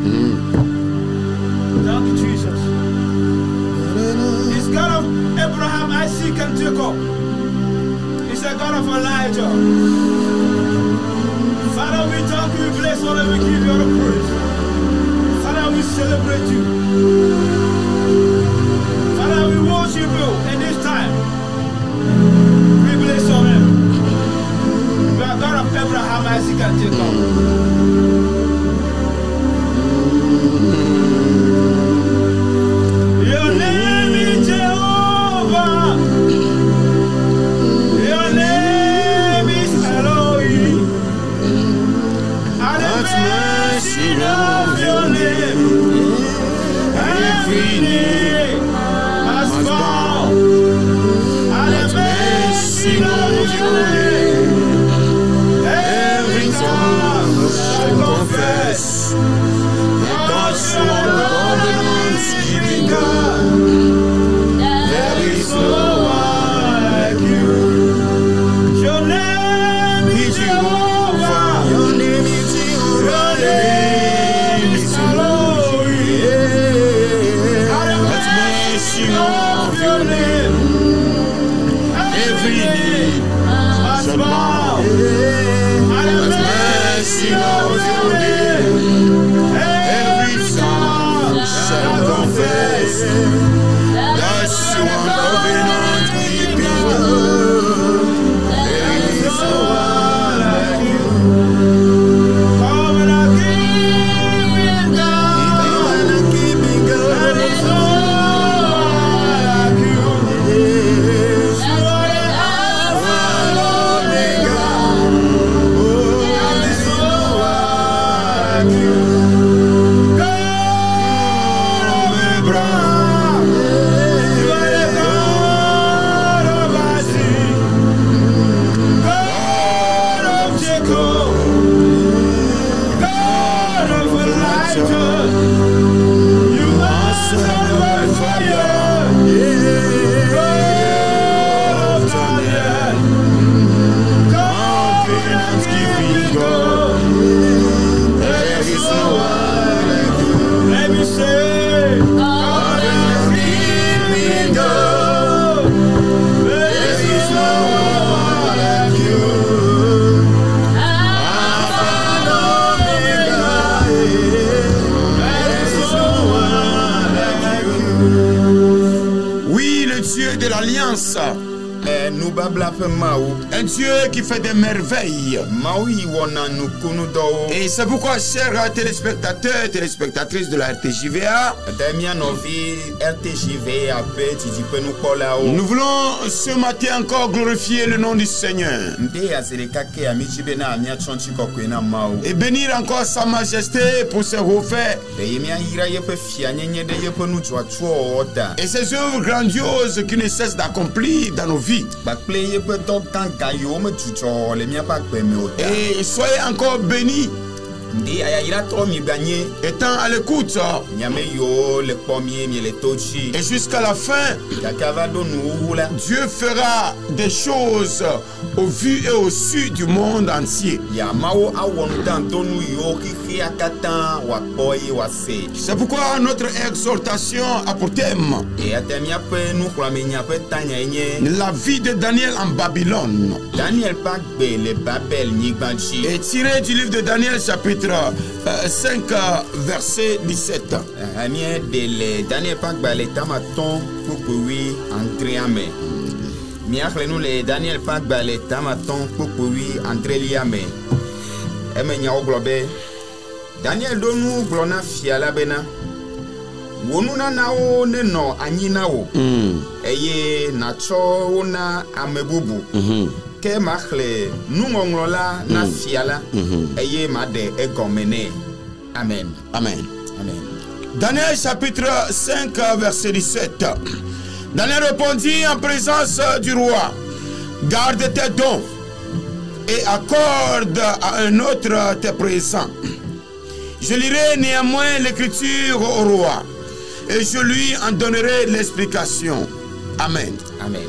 Thank you, Jesus. He's God of Abraham, Isaac, and Jacob. He's a God of Elijah. Father, we thank you, we bless all, and we give you all the praise. Father, we celebrate you. Father, we worship you in this time. We bless your name. You are God of Abraham, Isaac, and Jacob. Your name is Jehovah. Your name is Elohim. And the mercy of your name, every knee must bow. And the mercy of your name, every tongue shall confess that you are covenant-keeping God. There is no one like you. Your name is Jehovah. Your name is Jehovah. Your name is Elohim. And the mercy of your name, every knee must bow. And the mercy of your name, every tongue shall confess that you are covenant-keeping God. There is no one like you. Covenant-keeping God. Covenant-keeping God. There is no one like you. You are the Alpha and Omega. Oh, there is no one like you. Un Dieu qui fait des merveilles. Et c'est pourquoi, chers téléspectateurs, téléspectatrices de la RTJVA, nous voulons ce matin encore glorifier le nom du Seigneur et bénir encore sa majesté pour ses refaits et ses œuvres grandioses qui ne cessent d'accomplir dans nos vies. Et soyez encore bénis. Étant à l'écoute et jusqu'à la fin, Dieu fera des choses au vu et au su du monde entier. C'est pourquoi notre exhortation a pour thème la vie de Daniel en Babylone. Et tiré du livre de Daniel chapitre 5 verset 17. Daniel donu glona fiala bena wonuna nao ne no anyina wo eye na cho wona amebubu ke machle nungonglola na fiala eye made egomene. Amen. Amen. Amen. Daniel chapitre 5 verset 17. Daniel répondit en présence du roi: garde tes dons et accorde à un autre tes présents. Je lirai néanmoins l'écriture au roi et je lui en donnerai l'explication. Amen. Amen.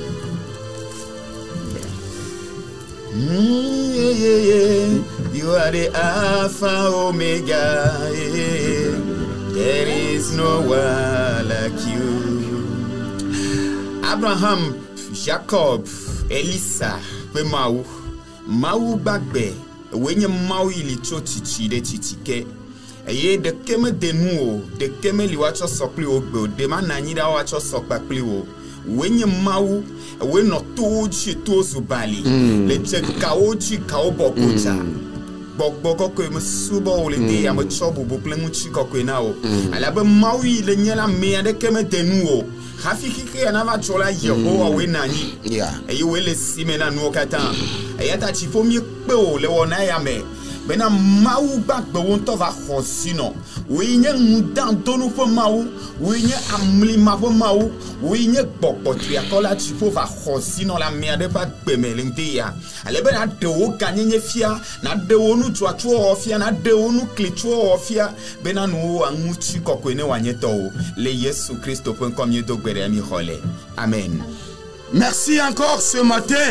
You are the Alpha Omega. There is no one like you. Abraham, Jacob, Elisa, Mau, Mau Bagbe, when you Mau ilito titi de titike. Eye de keme de nuo, de keme liwacho sokli ogbe, de mananyida wacho sokpakli wo. When you Mau, when not told she to Zubali, let's check Kaochi Kaobokota. Boko ko me subo ole de am chobu bo plemuchi ko ko na o ala be mawi le nyela me ade keme tenuo hafiki ke na va chola Yehowa we nani e we le simena no kata e yata chifo mi pe o le wona ya me bena mawu bagbe won to va khosino we nye mudan tonu fo mawu we nye amli ma fo mawu we nye bokotria kola chifo va khosino la me ade pa gbeme lente ya ale bena de o kanyenye fia na de onu tuatu ofia na de onu klitu ofia bena no anguchi kokwene wanyeto le Yesu Christo point comme yedo gbere mi khole amen. Merci encore ce matin.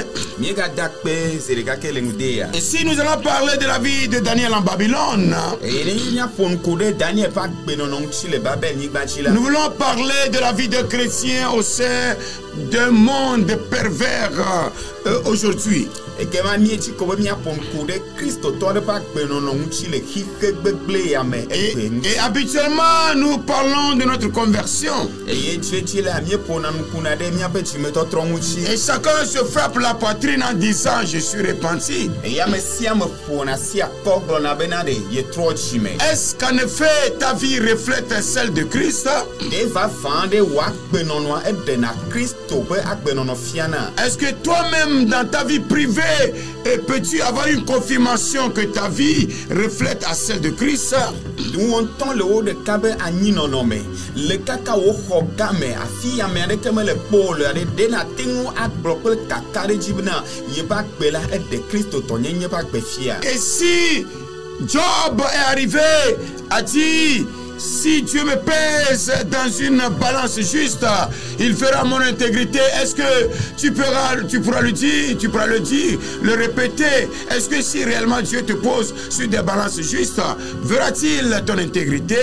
Et si nous allons parler de la vie de Daniel en Babylone, nous voulons parler de la vie de chrétiens au sein d'un monde pervers aujourd'hui. Et habituellement, nous parlons de notre conversion. Et chacun se frappe la poitrine en disant je suis repenti. Est-ce qu'en effet ta vie reflète celle de Christ? Est-ce que toi-même dans ta vie privée peux-tu avoir une confirmation que ta vie reflète à celle de Christ? Nous entendons le haut de Kabe à Ninonome, le cacao Hogame, à Fiamé, le pôle, à Denatingo, à Brocol, Kakare Jibna, Yebak Bella et de Christo, ton Yebak Befia. Et si Job est arrivé, a dit, si Dieu me pèse dans une balance juste, il fera mon intégrité. Est-ce que tu pourras le dire, le répéter? Est-ce que si réellement Dieu te pose sur des balances justes, verra-t-il ton intégrité?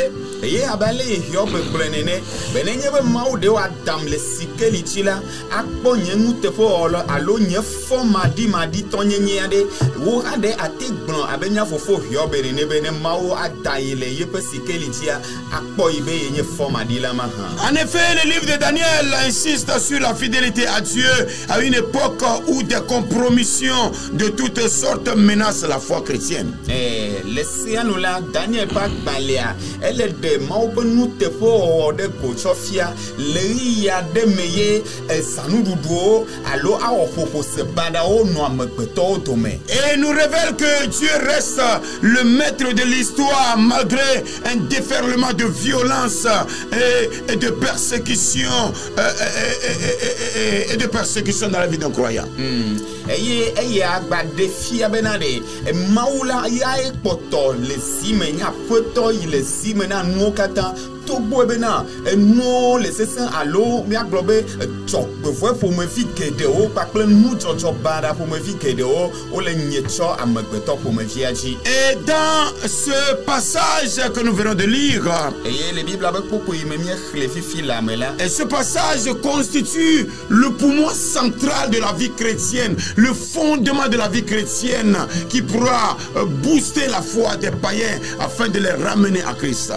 En effet, le livre de Daniel insiste sur la fidélité à Dieu à une époque où des compromissions de toutes sortes menacent la foi chrétienne. Daniel elle est de Maupenu Tefo de Kochofia, Leia de Meye, Sanududo, Allo Aofopo Sebadao Noamepeto Tome. Et nous révèle que Dieu reste le maître de l'histoire malgré un déferlement de violence et de persécution et de persécution dans la vie d'un croyant. Tobo bena no le sesen alo mi aglobe chok befo pour me fi kede o pa ple nu chocho bada pour me fi kede o le nyecho amegbeto pour me fi aji. Et dans ce passage que nous venons de lire, et ce passage constitue le poumon central de la vie chrétienne, le fondement de la vie chrétienne qui pourra booster la foi des païens afin de les ramener à Christ.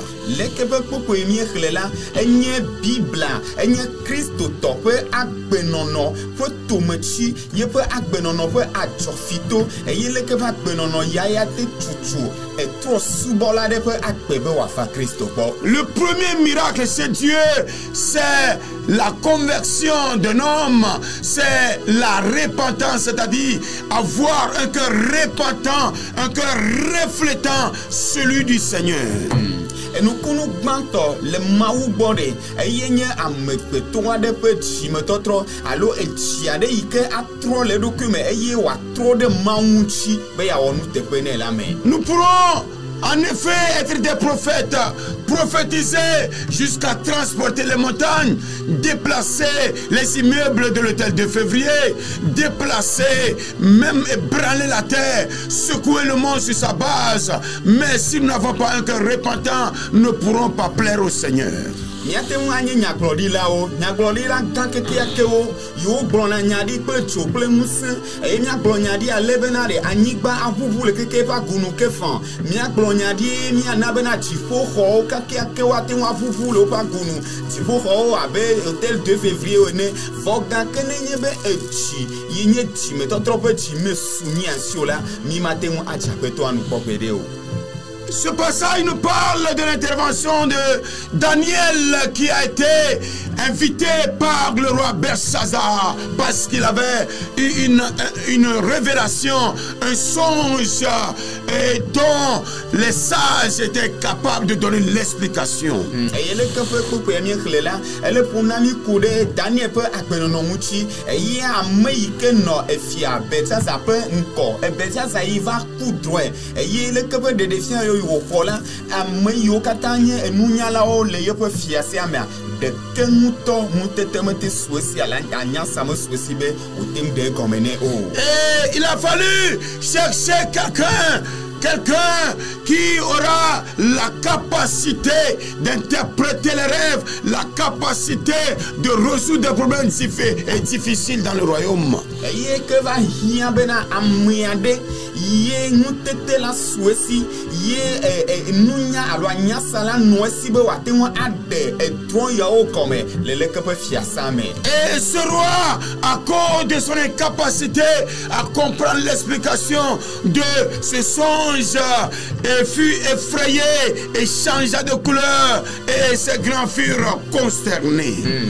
Enye Bibla, enye Christo tope agbenono, fo tomechi, ye pe agbenono pe achofito, eye leke pe agbenono yaya te chuchu, et trop subola de pe agbebe wafa Christo po. Le premier miracle, c'est Dieu, c'est la conversion d'un homme, c'est la repentance, c'est-à-dire avoir un cœur repentant, un cœur reflétant celui du Seigneur. Et nous connaissons le maou bordé. Et il y a un méthode de petit méthode. Alors, il y a des trop les documents. Et il y a trop de maouchi. Mais on nous te connaît la main. Nous pourrons En effet, être des prophètes, prophétiser jusqu'à transporter les montagnes, déplacer les immeubles de l'hôtel de février, déplacer, même ébranler la terre, secouer le monde sur sa base. Mais si nous n'avons pas un cœur repentant, nous ne pourrons pas plaire au Seigneur. Ce passage nous parle de l'intervention de Daniel qui a été invité par le roi Belshazzar parce qu'il avait une révélation, un songe et dont les sages étaient capables de donner l'explication. Et il a fallu chercher quelqu'un qui aura la capacité d'interpréter les rêves, la capacité de résoudre des problèmes difficiles dans le royaume. Et ce roi, à cause de son incapacité à comprendre l'explication de ce songe, fut effrayé et changea de couleur et ses grands furent consternés.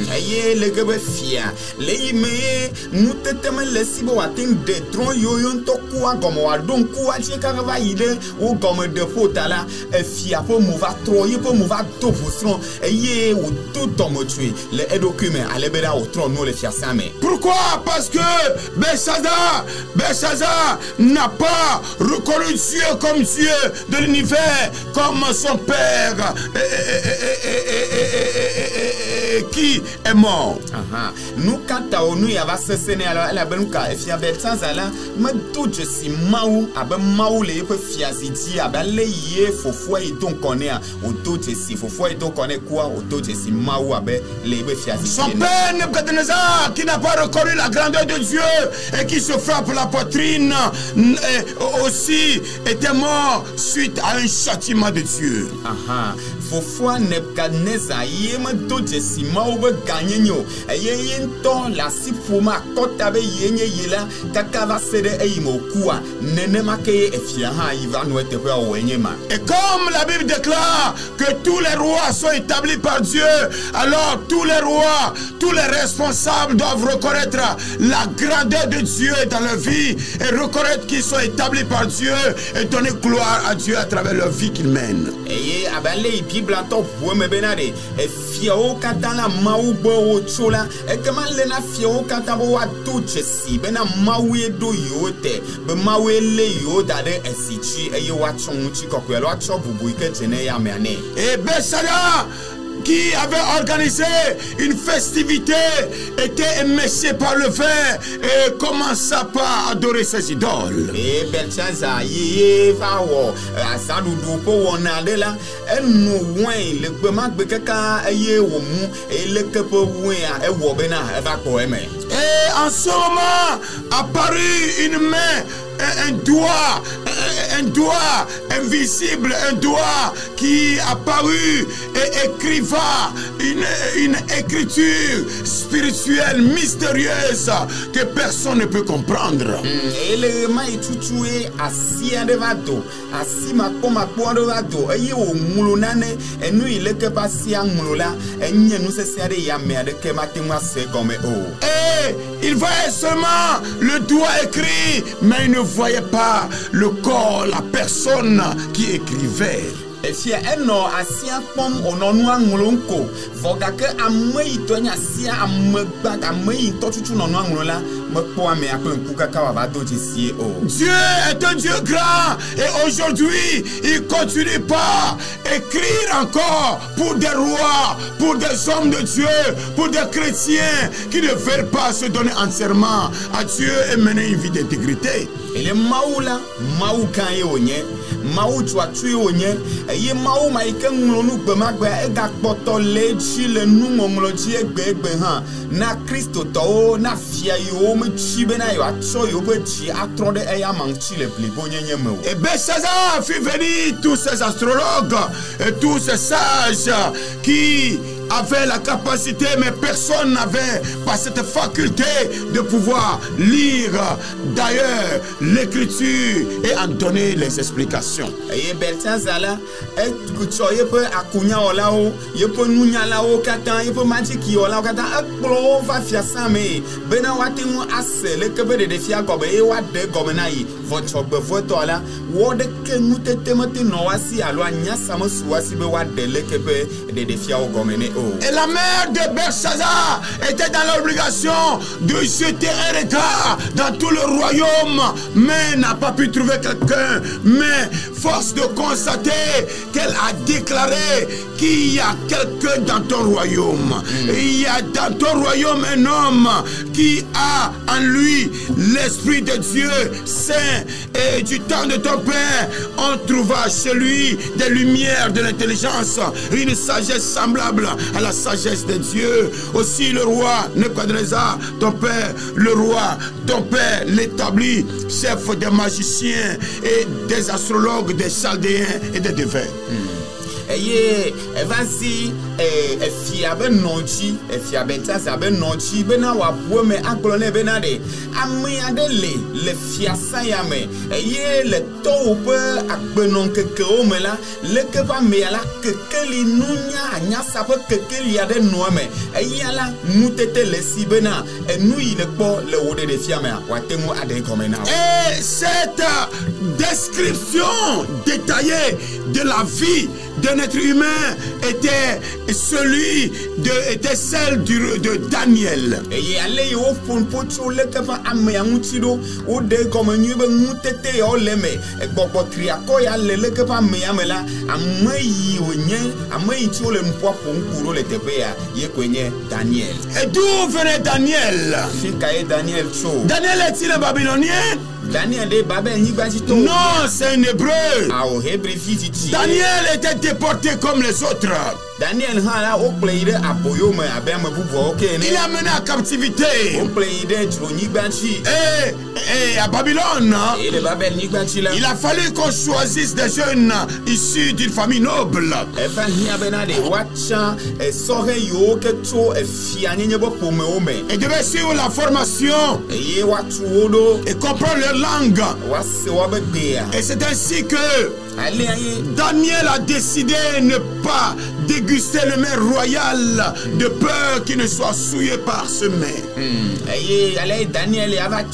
Pourquoi? Parce que Belshazzar n'a pas reconnu Dieu comme Dieu de l'univers, comme son père qui est mort. Nous quand nous y avons cessé à la benuka et fia Belshazzar là, mais tout je suis maou, abe maou les peu fiaziti, abe les yé fofo et ton connaît, au tout je suis fofo et ton connaît quoi, au tout je suis maou abe les peu fiaziti. Son père Nebuchadnezzar qui n'a pas reconnu la grandeur de Dieu et qui se frappe la poitrine aussi était mort suite à un châtiment de Dieu. Fofo Nebuchadnezzar yé me tout je suis maou be gagné nyo, yé ton la si fuma kota be yé yela kakava sede eimo kuwa nene makeye efia ha iva no etepe owenyema. Et comme la Bible déclare que tous les rois sont établis par Dieu, alors tous les rois, tous les responsables doivent reconnaître la grandeur de Dieu dans leur vie et reconnaître qu'ils sont établis par Dieu et donner gloire à Dieu à travers leur vie qu'ils mènent. Et abale Bible en top me benade e fiao kata la mau bo chola e kama lena fiao kata bo wa tout chesi bena mau do yote be mau le yo dade esichi e yo wa chonchi kokwelo wa chobubu ike tene ya meane. Et Belshazzar qui avait organisé une festivité était éméché par le vin et commença par adorer ses idoles. Et Belshazzar yé va wo asadudu po wonade la enu wen le gbema gbekaka eye wo mu e le kepo wen e wo bena e va ko eme. Et en ce moment apparut une main, un doigt invisible, un doigt qui apparut et écriva une écriture spirituelle mystérieuse que personne ne peut comprendre. Et le mai tutué assis de vato, assis ma poma de vato, et yo mulunane, et nous il est que passé en mulula, et nous se serre ya merde que matin c'est comme oh. Et il voyait seulement le doigt écrit, mais il ne voyait pas le corps, la personne qui écrivait. Et si eno asia pom ononua ngulonko voga ke amei tonya asia amegba amei totutu nonua ngula Dieu est un Dieu grand et aujourd'hui il continue par écrire encore pour des rois, pour des hommes de Dieu, pour des chrétiens qui ne veulent pas se donner entièrement à Dieu et mener une vie d'intégrité. Et les maoula, maou kan yonye, maou tua tu yonye, ye maou maïken nous bemagbe et gakpoto lechi le nous mongloji egbe han na Christo to na fia yo me chibena yo atso yo bechi atronde eya manchi le plibonye me. Et Belshazzar fit venir tous ces astrologues et tous ces sages qui avaient la capacité, mais personne n'avait pas cette faculté de pouvoir lire d'ailleurs l'écriture et en donner les explications. Et Belshazzar là, et kuchoye pe akunya olao, ye pe nunya lao katan, ye pe magiki olao katan, ekplo va fia same, bena wate mu ase le kebe de defia gobe e wa de gobe na yi, vochogbe voto la, wode ke nute temate no wasi alwa nya samo suwasi be wa de le kebe de defia o gobe ne. Et la mère de Belshazzar était dans l'obligation de jeter un regard dans tout le royaume, mais n'a pas pu trouver quelqu'un. Mais force de constater qu'elle a déclaré qu'il y a quelqu'un dans ton royaume. Il y a dans ton royaume un homme qui a en lui l'Esprit de Dieu saint. Et du temps de ton père, on trouva chez lui des lumières de l'intelligence, une sagesse semblable à la sagesse de Dieu. Aussi le roi Nebuchadnezzar, ton père, le roi, ton père l'établit chef des magiciens et des astrologues, des chaldéens et des devins. Eye, vas-y, fia ben nonchi, fia benta sa ben nonchi, bena wa me aklone benade, amiade le fia sayame, eye le toupe akbenon keke omela, le keba me ala kekeli nunya, nya sape kekeli ade noame, eye ala mutete le si bena, et nous il est pas le wode de fiame, watemu ade komena. Et cette description détaillée de la vie d'un être humain était celle de Daniel. Et allez au fond pour le capa ameamutido ou de comme nous mutete au leme et bobo triaco ya le capa meamela amei onye amei tu le mpoa pour le tepea ye kwenye Daniel. Et d'où venait Daniel? Fikae Daniel cho. Daniel est-il un Babylonien? Daniel de Babel ni bazito. Non, c'est un hébreu. Ah, au hébreu fiti. Daniel était déporté comme les autres. Daniel hala o pleide aboyome abema bubo okene. Il est mené à captivité. O pleide troni banchi. Et à Babylone, et le Babel ni banchi là. Il a fallu qu'on choisisse des jeunes issus d'une famille noble. E fa hia benade wacha e sore yo keto e fianye nyebo pome ome. Et devait suivre la formation. Et ye watu odo et comprendre leur langue. Wase wabebea. Et c'est ainsi que Daniel a décidé de ne pas déguster le mets royal de peur qu'il ne soit souillé par ce mets. Daniel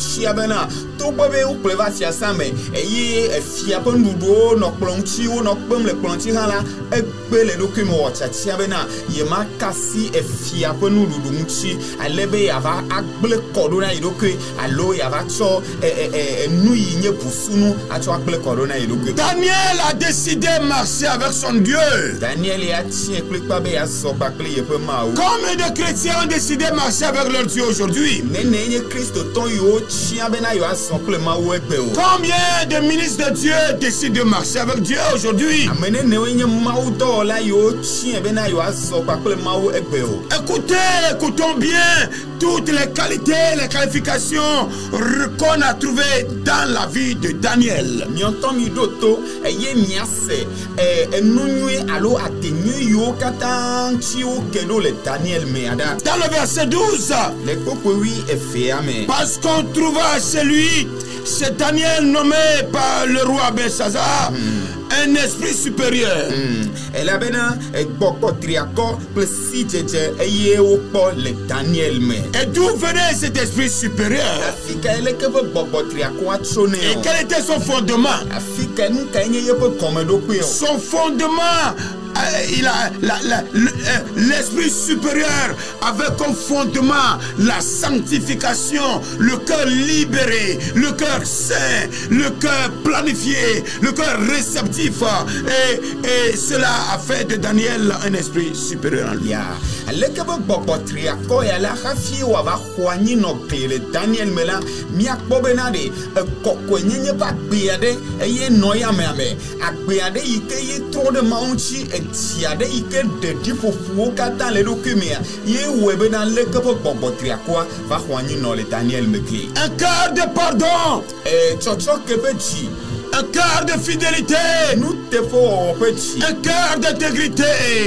to bobe ou pleva fia same fia pondudo no plonchi o no pom le plonchi hala le dokumo chatia bena ye makasi fia ponudu muchi alebe yava akble kodona idoke alo yava cho nui nye pusunu acho akble kodona idoke. Daniel a décidé de marcher avec son Dieu. Daniel a tient clic pas be aso bakle ye pe ma. Combien de chrétiens ont décidé de marcher avec leur Dieu aujourd'hui? Nene Christ ton yo chia bena yo aso ple ma wo pe o. Combien de ministres de Dieu décident de marcher avec Dieu aujourd'hui? Amene ne wenye ma uto la yo chia bena yo aso bakle ma wo pe o. Écoutons bien toutes les qualités, les qualifications qu'on a trouvées dans la vie de Daniel. Nyontom idoto ye miase nunue alo atenu yo katan chi o kelo le Daniel meada. Dans le verset 12, le kokori efeame. Parce qu'on trouva chez lui, c'est Daniel nommé par le roi Belshazzar, un esprit supérieur. Elle a bena boko triako plesi jeje eye o po le Daniel me. Et d'où venait cet esprit supérieur? Afrika ele ke boko triako achone. Et quel était son fondement? Afrika nu kanye ye pe komedo pe. Son fondement l'esprit supérieur avait comme fondement la sanctification, le cœur libéré, le cœur saint, le cœur planifié, le cœur réceptif. Et cela a fait de Daniel un esprit supérieur en lui. Daniel mela miak bobenade kokwenye pa gbeade eye noya meame agbeade ike ye tro de maunchi etiade ike de difofuo kata le dokumia ye webe na le kepo bobotria kwa va hwanyi no le Daniel mekli un cœur de pardon chocho kepechi un cœur de fidélité, un cœur d'intégrité.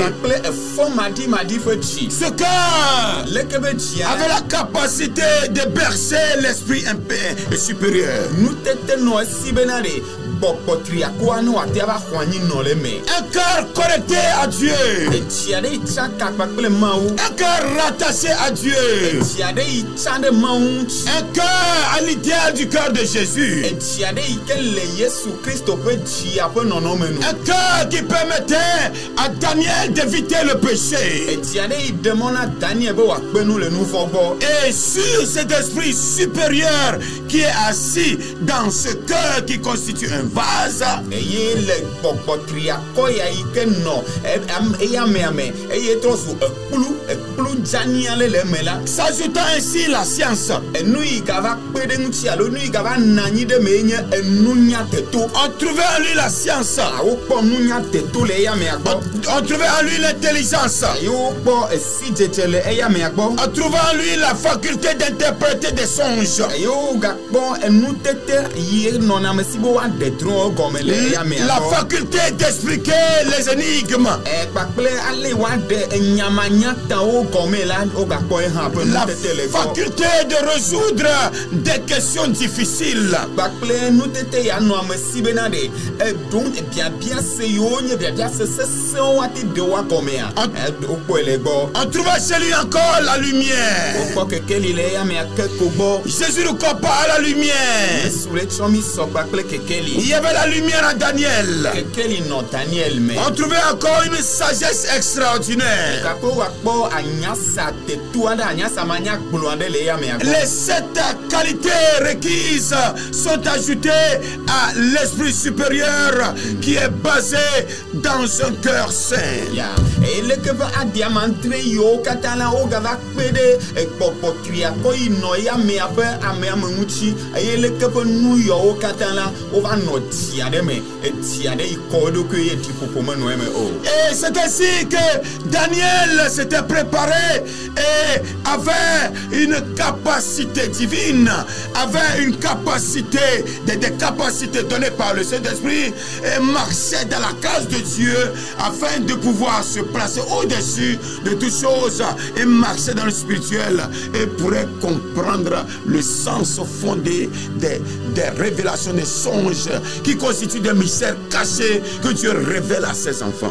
Ce cœur avait la capacité de bercer l'esprit supérieur. Un cœur connecté à Dieu. Un cœur rattaché à Dieu. Un cœur à l'idéal du cœur de Jésus. Un cœur qui permettait à Daniel d'éviter le péché. Et sur cet esprit supérieur qui est assis dans ce cœur qui constitue un vase, s'ajoutant ainsi la science. On trouvait en lui la science. On trouvait en lui l'intelligence. On trouvait en lui la faculté d'interpréter des songes. La faculté d'expliquer les énigmes. La faculté de résoudre des questions difficiles. On trouvait chez lui encore la lumière. Jésus nous compare à la lumière. Il y avait la lumière en Daniel. On trouvait encore une sagesse extraordinaire. Les 7 qualités requises sont ajoutées à l'esprit supérieur qui est basé dans un cœur saint. Et c'est ainsi que Daniel s'était préparé et avait une capacité divine, avait une capacité, des capacités données par le Saint-Esprit, et marchait dans la case de Dieu afin de pouvoir se placer au-dessus de toutes choses et marcher dans le spirituel et pourrait comprendre le sens fondé des révélations, des songes qui constituent des mystères cachés que Dieu révèle à ses enfants.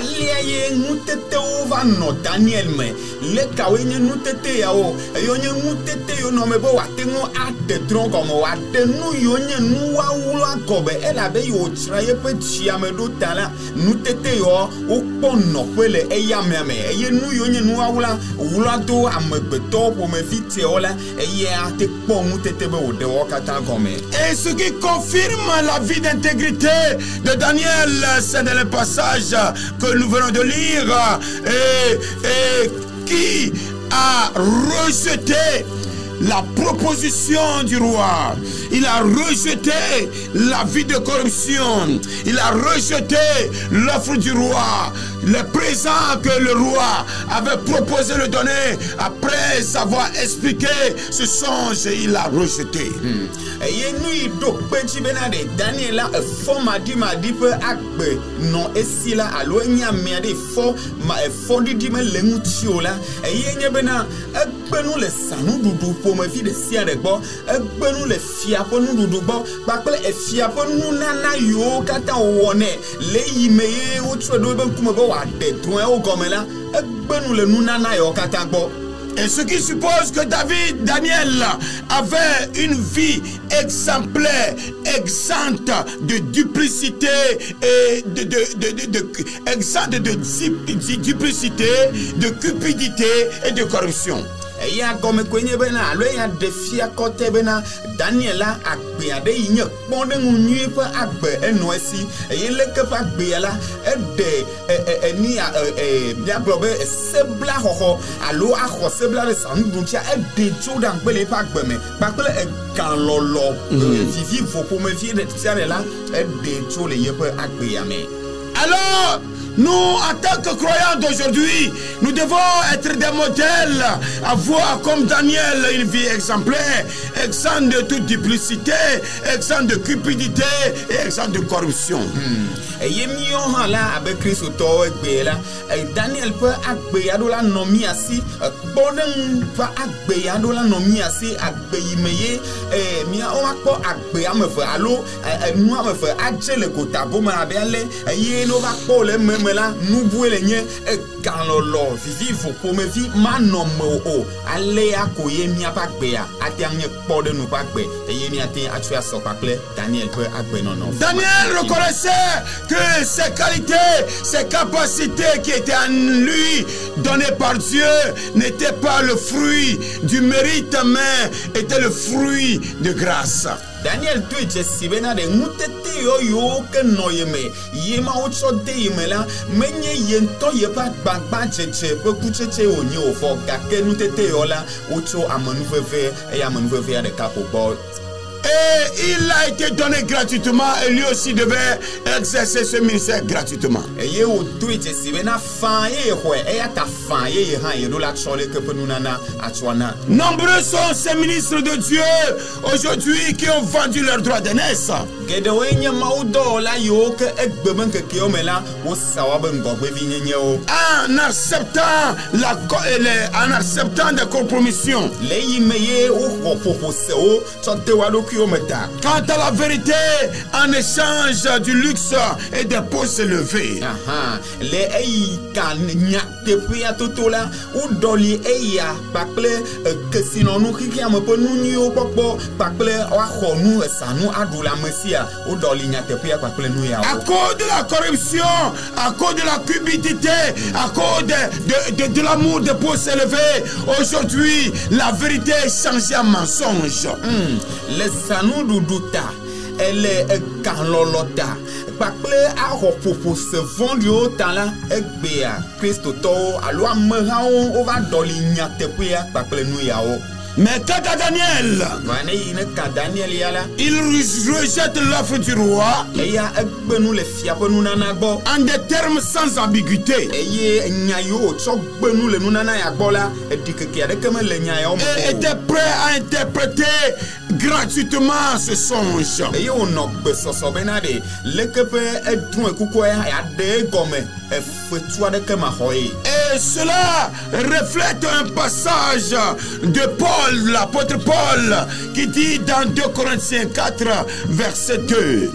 Et ce qui confirme la vie d'intégrité de Daniel, c'est dans le passage que nous venons de lire, et qui a rejeté la proposition du roi. Il a rejeté la vie de corruption. Il a rejeté l'offre du roi. Le présent que le roi avait proposé de donner après avoir expliqué ce songe, il a rejeté. Et ce qui suppose que Daniel avait une vie exemplaire, exempte de duplicité et exempte de duplicité, de cupidité et de corruption. Et comme kwenye bena alo ya defia kote bena Daniela agbe ade yinye ponde nunyi pa agbe enoesi e leke pa agbe la de ni bia blobe sebla hoho alo aho sebla de sanduntia e de jodan gbele pa agbe me pa pele e kan lolo vivi fo pour me vie de tiare la e de jo le yepe agbe ya me. Alors, nous, en tant que croyants d'aujourd'hui, nous devons être des modèles, avoir comme Daniel une vie exemplaire, exempte de toute duplicité, exempte de cupidité et exempte de corruption. Daniel peut agbeya do la nomi asi boden pa agbeya do la nomi asi agbeyimeye mia o akpo agbeya me fe alo nu me fe adje le kota bo ma be ale ye no va po le memela nu buele nye kanlolo vivi fo po me vi manomo o ale akoye mia pa agbeya ati anye po de nu pa agbe ye mi ati atu aso paple Daniel peut agbe non. Daniel reconnaissait que ses qualités, ses capacités qui étaient en lui, données par Dieu, n'étaient pas le fruit du mérite, mais étaient le fruit de grâce. Daniel tu jesibena de mutete yo ke noyeme yema ocho de yemela menye yento yepa bagba cheche pe kucheche onye ofo gake mutete yo la ocho amanu veve e amanu veve de capo. Et il a été donné gratuitement et lui aussi devait exercer ce ministère gratuitement. Nombreux sont ces ministres de Dieu aujourd'hui qui ont vendu leur droit d'aînesse. En acceptant des compromissions. Quant à la vérité, en échange du luxe et des postes élevés. À cause de la corruption, à cause de la cupidité, à cause de l'amour des postes élevés, aujourd'hui, la vérité est changée en mensonge. Sanu duduta ele kanlolota paple a hopopo se vondio tala egbea Christo to alo amehao ova doli nyatepea paple nu yao. Mais quant à Daniel, il rejette l'offre du roi en des termes sans ambiguïté. Et était prêt à interpréter gratuitement ce songe. Et cela reflète un passage de Paul, l'apôtre Paul, qui dit dans 2 Corinthiens 4, verset 2.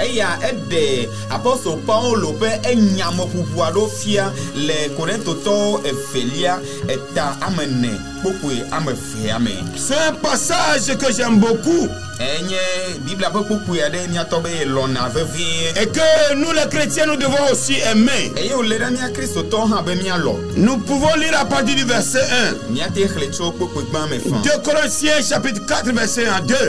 C'est un passage que j'aime beaucoup. Et que nous les chrétiens nous devons aussi aimer. Nous pouvons lire à partir du verset 1. 2 Corinthiens chapitre 4 verset 1 2.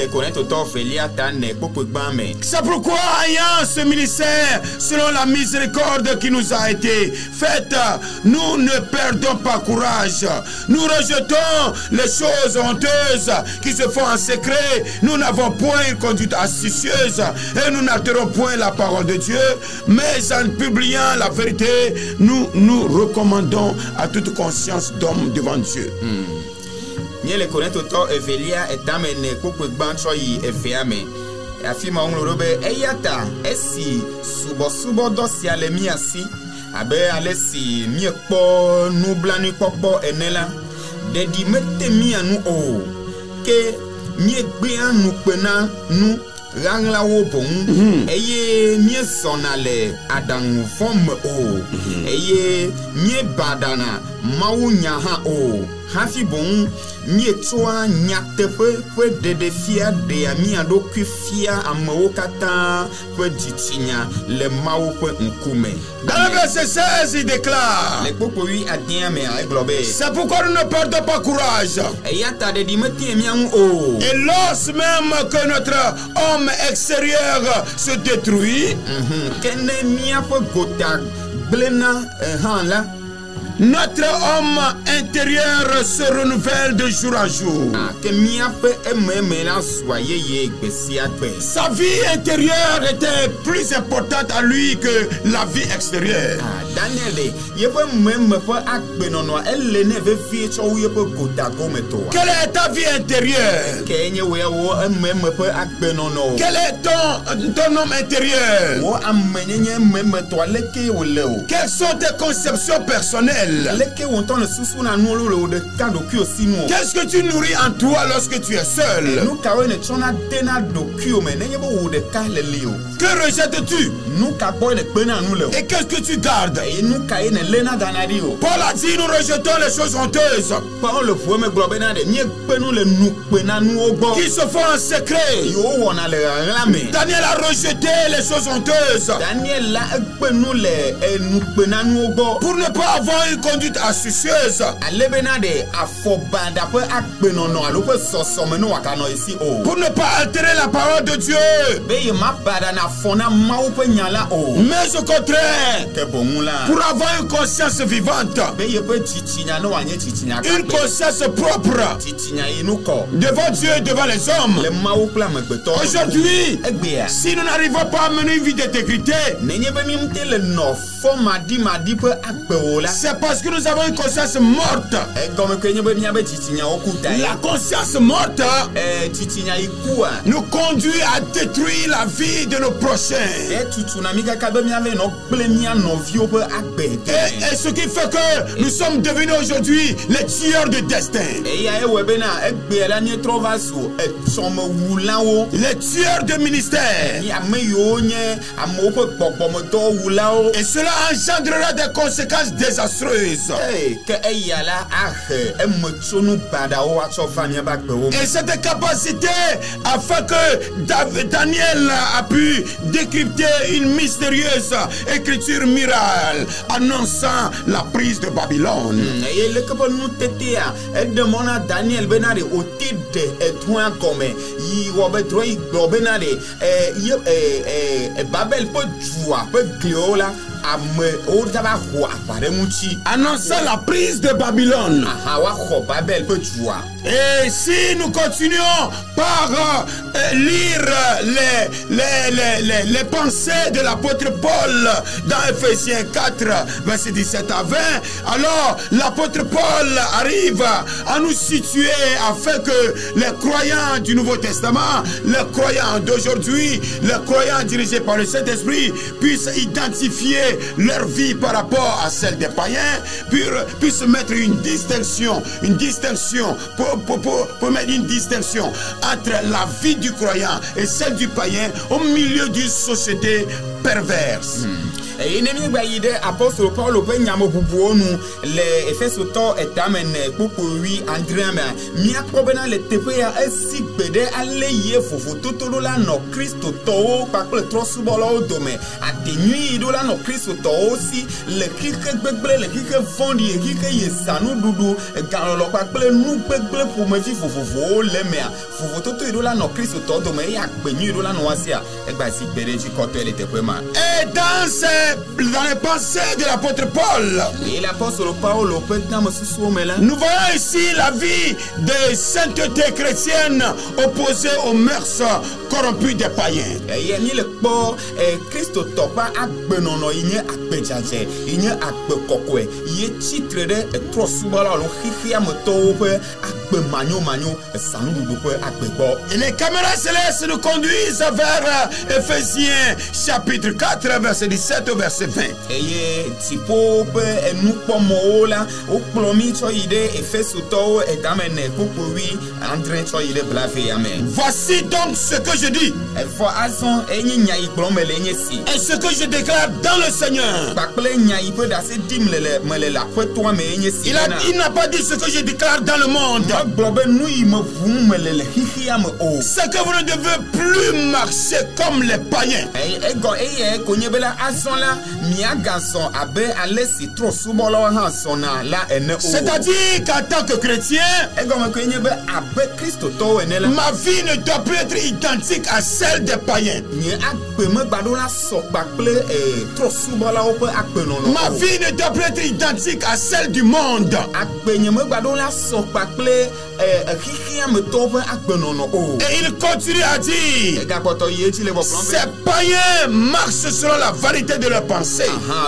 C'est pourquoi ayant ce ministère selon la miséricorde qui nous a été faite, nous ne perdons pas courage. Nous rejetons les choses honteuses qui se font en secret. Nous n'avons point une conduite astucieuse et nous n'altérons point la parole de Dieu, mais en publiant la vérité, nous nous recommandons à toute conscience d'homme devant Dieu. Mie gbea nu pena nu rangla wo bon eye mie sonale adangu fom o eye mie badana mawu nyaha o hafi bon mietoa nyateƒe ƒe ɖeɖefia ɖe miaɖo kui fia amewo katã ƒe dzitsinya le Mawu ƒe ŋkume. Dans le verset 16, il déclare: le kpokpovi adĩa mea egblɔ be c'est pourquoi nous ne perdons pas courage. eya ta ɖeɖi metie mia ŋu o. Et lorsque même que notre homme extérieur se détruit, ke ne míaƒe gota gblẽna hã la, notre homme intérieur se renouvelle de jour en jour. ke míaƒe ememe la zua yeye gbe sia gbe. Sa vie intérieure était plus importante à lui que la vie extérieure. Daniel de yeƒe meme ƒe agbenɔnɔ ele ne vevie tsɔ wu yeƒe gota gometɔa. Quelle est ta vie intérieure? ke enye wo ememe ƒe agbenɔnɔ. Quel est ton homme intérieur? wo amenyenye memetɔ leke wole o. Quelles sont tes conceptions personnelles? leke wo ŋutɔ le susu na nu le wo ɖeka ɖokuiwo si nu. Qu'est-ce que tu nourris en toi lorsque tu es seul? nu kawoe ne tsɔna dena ɖokuiwo me nenye be wo ɖeka le li o. Que rejettes-tu? nu ka gbɔ ne kpena nu le o. Et qu'est-ce que tu gardes? eye nu ka ye ne lena dana ɖi o. Paul a dit: nous rejetons les choses honteuses Paul le ʋue me gblɔ bena ɖe míekpe nu le nukpena nuwo gbɔ. qui se font en secret. yiwo wɔna le ɣaɣla me. Daniel a rejeté les choses honteuses Daniel la ekpe nu le nukpena nuwo gbɔ. pour ne pas avoir une conduite astucieuse. ale bena ɖe afɔbada ƒe agbenɔnɔ alo ƒe sɔsɔme ne wòakanɔ esi o. Pour ne pas altérer la parole de Dieu. be ye ma bada na afɔ na Mawu ƒe nya la o. Mais au contraire, ke boŋu la. pour avoir une conscience vivante, be ye ƒe tsitsinya ne wòanye tsitsinya une gbagbe. conscience propre tsitsinya yi nu kɔ. devant Dieu et devant les hommes. le Mawu kple amegbetɔ. Aujourd'hui, egbea. si nous n'arrivons pas à mener une vie d'intégrité, nenye be mi ŋute le nɔ fɔ madimaди ƒe agbewo la. c'est parce que nous avons une conscience morte. egɔme ke nye be miabe tsitsinyawo ku ta ye. La conscience morte tsitsinya yi kua. nous conduit à détruire la vie de nos prochains. etutuna mi kaka be miave nɔ gblẽ mia nɔviwo ƒe agbe Et ce qui fait que nous sommes devenus aujourd'hui les tueurs de destin. eya ewɔe bena egbea la míetrɔ va zu etsɔmewulawo. Les tueurs de ministère. ni ame yiwo nye amewo ƒe gbɔgbɔmedɔwɔlawo. Et cela engendrera des conséquences désastreuses. ke eya la ahe emetsonu baɖawo atsɔ va miabe agbewo me. Et cette capacité a fait que Daniel a pu décrypter une mystérieuse écriture murale annonçant la prise de Babylone. eye leke ƒe nutetea eɖe mɔ na Daniel bena ɖe wòte ɖe edrɔ̃a gɔme yi wɔ be drɔ̃ yi gblɔ bena ɖe Babel ƒe dua ƒe gliwo la amewo va xɔ aʋa ɖe ŋuti. Annonçant la prise de Babylone. aha woaxɔ Babel ƒe dua. Et si nous continuons par lire les pensées de l'apôtre Paul dans Ephésiens 4, verset 17 à 20, alors l'apôtre Paul arrive à nous situer afin que les croyants du Nouveau Testament, les croyants d'aujourd'hui, les croyants dirigés par le Saint-Esprit puissent identifier leur vie par rapport à celle des païens, puissent mettre une distinction pour mettre une distinction entre la vie du croyant et celle du païen au milieu d'une société perverse. eye ne míegba yi ɖe apɔstolo Paulo ƒe nyameʋuʋuwo nu le Efesotɔ etame ne kpokpowi adrea mea míakpɔ bena le teƒe ya esi gbe ɖe ale yie vovototo la nɔ kristotɔwo kpakple trɔsubɔlawo dome adenyui ɖo la nɔ kristotɔwo si le xixe gbegble le xixe vɔ̃ɖi xixe yesanuɖuɖu galɔlɔ kpakple nu gbegble ƒomevi vovovowo le mea vovototo yi ɖo la nɔ kristotɔwo dome eye agbenyui ɖo la nɔ wasia egba si gbe ɖe dzi kɔtɔe le teƒe ma. Et dans les pensées de l'apôtre Paul, et l'apôtre Paulo nous voyons ici la vie de sainteté chrétienne opposée aux mœurs corrompues des païens. Et les caméras célestes nous conduisent vers Ephésiens chapitre 4, verset 17 au verset 20. Eye tipo pe enukpomo la o plomi cho ide efesuto edamene popowi andre cho ide blave amen. Voici donc ce que je dis. E fo azon enyi nyai plomele enyi si. Et ce que je déclare dans le Seigneur. Bakple nyai pe da se dimlele mele la pe to me enyi si. Il n'a pas dit ce que je déclare dans le monde. Globe nui me vum mele le hihiam o. C'est que vous ne devez plus marcher comme les païens. Ego eye konyebela azon la miagason abe alesi tro subolo hansona la ene o. C'est-à-dire qu'en tant que chrétien, ego me konyebe abe Christo to ene la. ma vie ne doit plus être identique à celle des païens. Nye akpe me badola sok bakple tro subolo ope akpe nono. Ma vie ne doit plus être identique à celle du monde. Akpe nye me badola sok bakple hihiam to akpe nono o. Et il continue à dire, ces païens marchent selon la vanité de leurs pensées.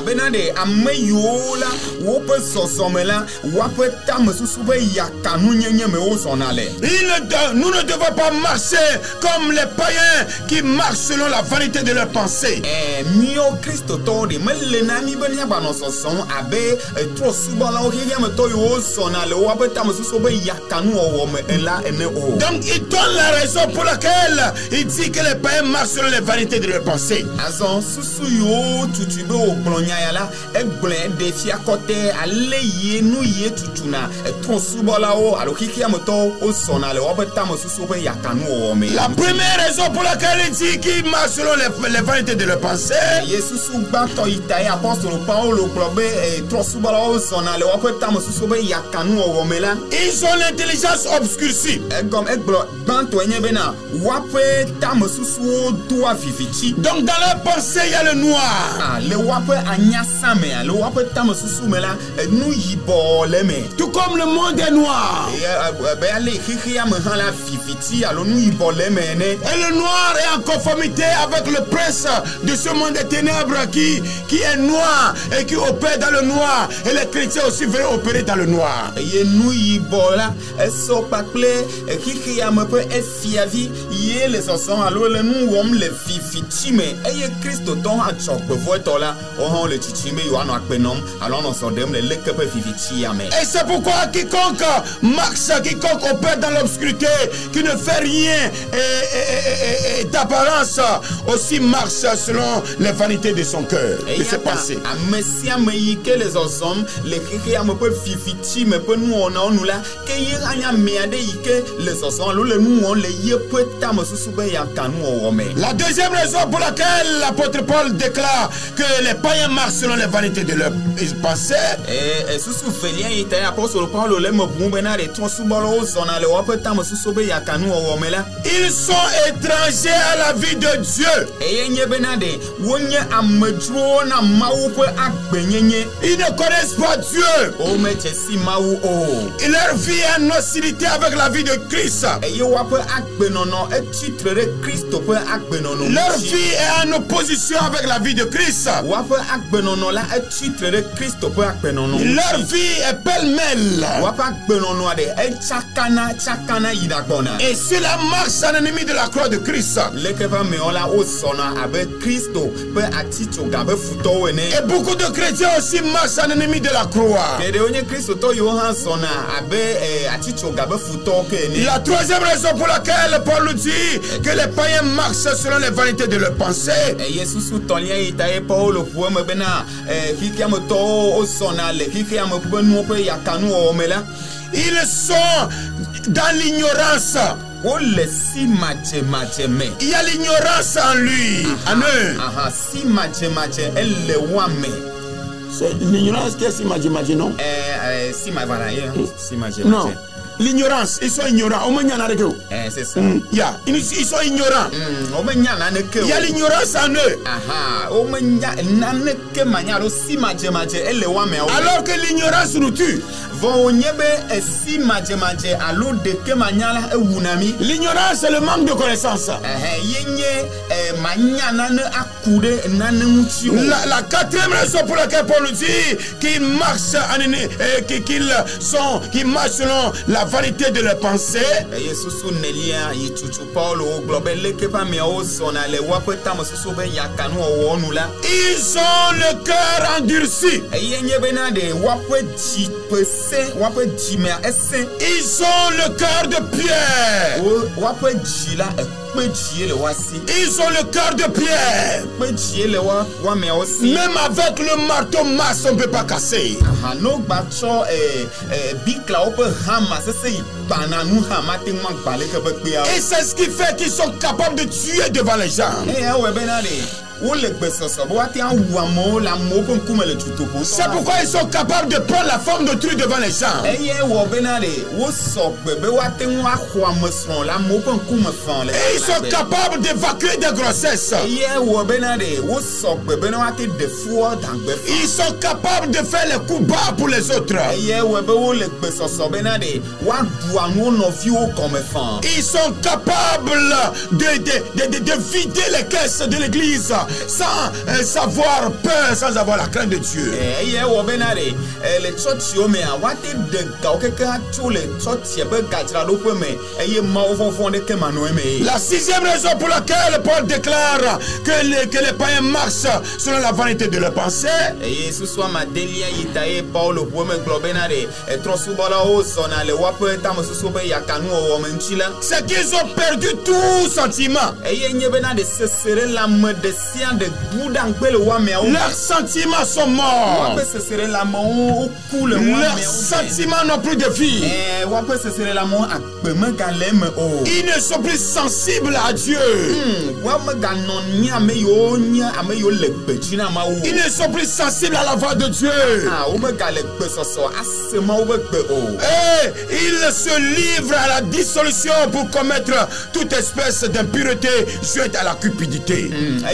Nous ne devons pas marcher comme les païens qui marchent selon la vanité de leurs pensées. Donc il donne la raison pour laquelle il dit que les païens marchent selon les vanités de leurs pensées. La première raison pour laquelle il dit qu'il marche selon les vanités de leurs pensées, ils ont l'intelligence obscurcie. Donc dans leur pensée il y a le noir. Tout comme le monde est noir. Et le noir est en conformité avec le prince de ce monde des ténèbres qui est noir et qui opère dans le noir. Et les chrétiens aussi veulent opérer dans le noir. Et c'est pourquoi quiconque marche, quiconque opère dans l'obscurité, qui ne fait rien d'apparence, aussi marche selon les vanités de son cœur, de ses pensées. La deuxième raison pour laquelle l'apôtre Paul déclare que les païens marchent selon les vanités de leurs pensées, ils sont étrangers à la vie de Dieu. Ils ne connaissent pas Dieu. Et leur vie est en hostilité avec la vie de Christ. Leur vie est en opposition avec la vie de Christ. Leur vie est pêle-mêle. Et cela marche en ennemi de la croix de Christ. Et beaucoup de chrétiens aussi marchent en ennemi de la croix. La troisième raison pour laquelle Paul nous dit que les païens marchent selon les vanités de leurs pensées, ils sont dans l'ignorance. Il y a l'ignorance en lui, en eux. C'est l'ignorance qui est si non? Non. L'ignorance, ils sont ignorants. C'est ça. Ils sont ignorants. Il y a l'ignorance en eux. Alors que l'ignorance nous tue. L'ignorance, c'est le manque de connaissance. La quatrième raison pour laquelle Paul nous dit qu'ils marchent, qu'ils marchent selon la vanité de leurs pensées. eye susu nelia yi tutu Paul o globe leke pa me o sona le wa peta mo susu be yakanu o wonu la. Ils ont le cœur endurci. Eye nye bena de wa pe ji pese wa pe ji me ese. Ils ont le cœur de pierre. O wa pe ji la pe ji le wa si. Ils ont le cœur de pierre. Pe ji le wa me o si. Même avec le marteau masse, on ne peut pas casser. Ha no gba cho bikla o pe hama sese bananu hama te mo gba le ke be pe a. Et c'est ce qui fait qu'ils sont capables de tuer devant les gens. We bena de c'est pourquoi ils sont capables de prendre la forme d'autrui devant les gens. Et ils sont capables d'évacuer des grossesses. Ils sont capables de faire les coups bas pour les autres. Ils sont capables de vider les caisses de l'église sans savoir peur, sans avoir la crainte de Dieu. La sixième raison pour laquelle Paul déclare que les païens marchent selon la vanité de leurs pensées, c'est qu'ils ont perdu tout sentiment. Leurs sentiments sont morts. Leurs sentiments n'ont plus de vie. Ils ne sont plus sensibles à Dieu. Ils ne sont plus sensibles à la voix de Dieu. Et ils se livrent à la dissolution pour commettre toute espèce d'impureté suite à la cupidité.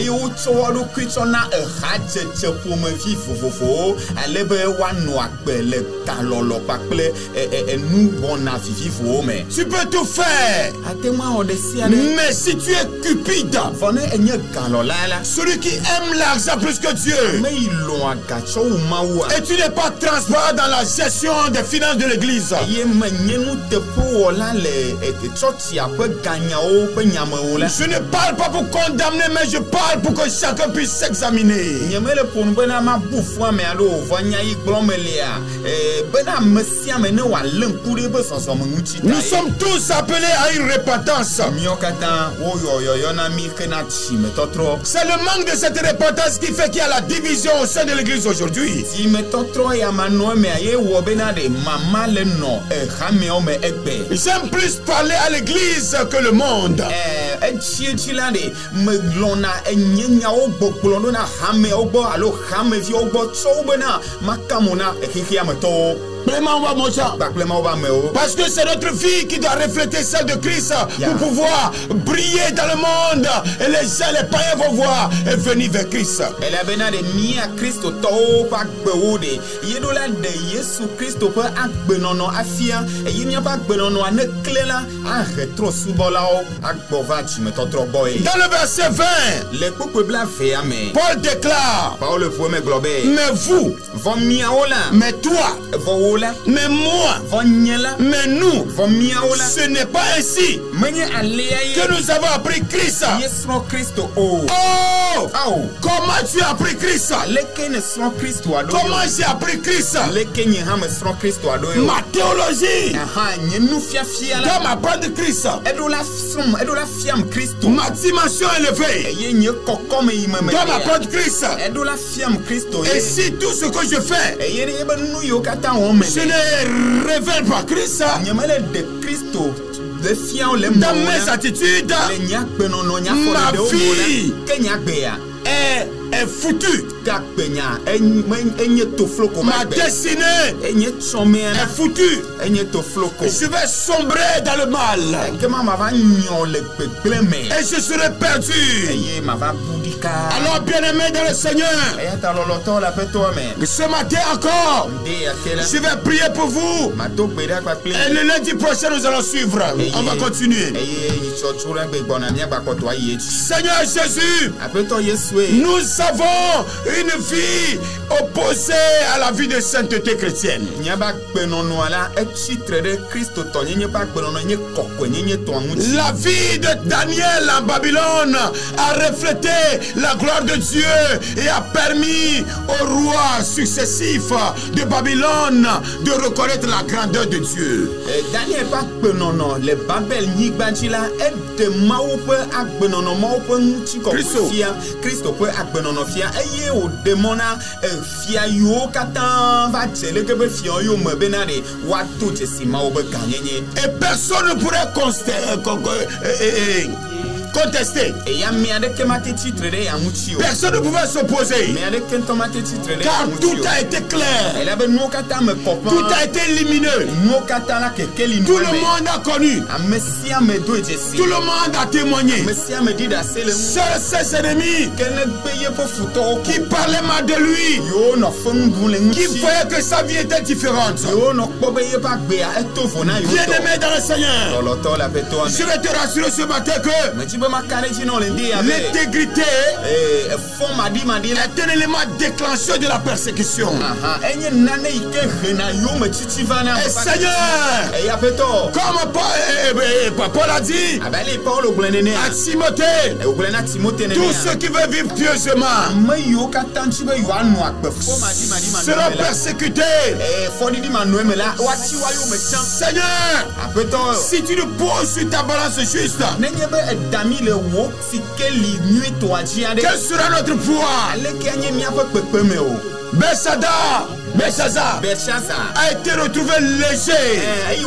Tu peux tout faire, mais si tu es cupide, celui qui aime l'argent plus que Dieu, et tu n'es pas transparent dans la gestion des finances de l'église, je ne parle pas pour condamner, mais je parle pour que chacun puisse s'examiner. Nous sommes tous appelés à une repentance. C'est le manque de cette repentance qui fait qu'il y a la division au sein de l'église aujourd'hui. J'aime plus parler à l'église que le monde. Parce que c'est notre vie qui doit refléter celle de Christ pour pouvoir briller dans le monde. Et les gens, les païens vont voir et venir vers Christ. Dans le verset 20, Paul déclare: mais vous, mais toi, mais moi, mais nous, ce n'est pas ainsi que nous avons appris Christ. Oh, comment tu as appris Christ? Comment j'ai appris Christ? Ma théologie doit m'apprendre Christ. Ma dimension élevée doit m'apprendre Christ. Et si tout ce que je fais, je ne révèle pas Christ dans mes attitudes, ma vie est foutue. Ma destinée est foutue. Je vais sombrer dans le mal. Et je serai perdu. Alors, bien-aimé dans le Seigneur, ce matin encore, je vais prier pour vous. Et le lundi prochain, nous allons suivre. On va continuer. Seigneur Jésus, nous avons une vie opposée à la vie de sainteté chrétienne. La vie de Daniel en Babylone a reflété la gloire de Dieu et a permis aux rois successifs de Babylone de reconnaître la grandeur de Dieu. Daniel pas non les Babel ni bandila de Mao peut agbenono Mao peut n'tiko fia Christo peut agbenono fia eye o demona fia yo katan va tele que be fia yo me benade wa tout si Mao peut gagner et personne ne pourrait contester. Personne ne pouvait s'opposer. Car tout a été clair. Tout a été lumineux. Tout le monde a connu. Tout le monde a témoigné. Seuls ses ennemis qui parlaient mal de lui, qui voyaient que sa vie était différente. Bien-aimé dans le Seigneur, je vais te rassurer ce matin que l'intégrité est un élément déclencheur de la persécution. Et Seigneur, comme Paul a dit à Timothée, tous ceux qui veulent vivre pieusement seront persécutés. Seigneur, si tu nous poses sur ta balance juste, quel sera notre pouvoir? Belshazzar a été retrouvé léger.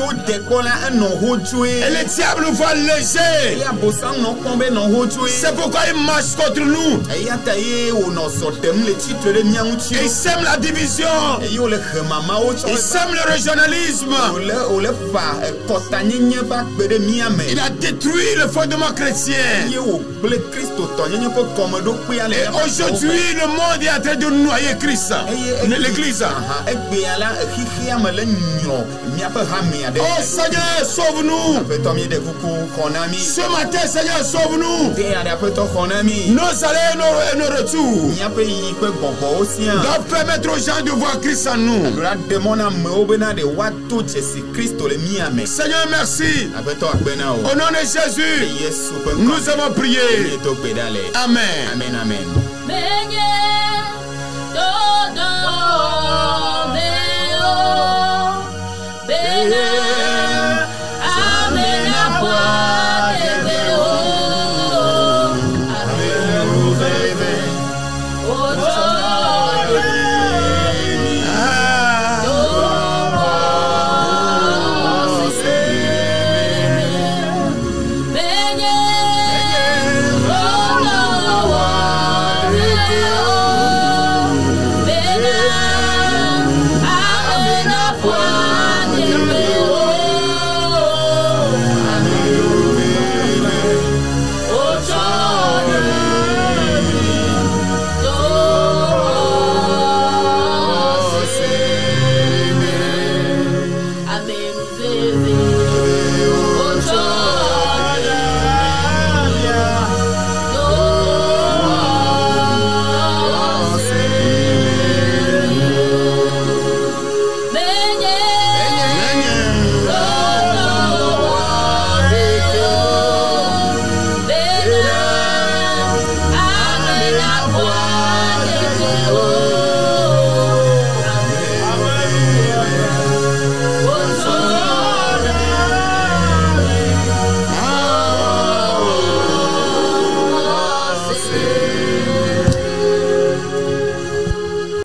Et les diables nous voient léger. C'est pourquoi ils marchent contre nous. Ils sèment la division. Ils sèment le régionalisme. Il a détruit le fondement chrétien. Et aujourd'hui, le monde est en train de noyer Christ. L'église. Oh Seigneur, sauve-nous. Ce matin, Seigneur, sauve-nous. Nos allées et nos retours doivent permettre aux gens de voir Christ en nous. Seigneur, merci. Au nom de Jésus, nous avons prié. Amen. Amen. Amen.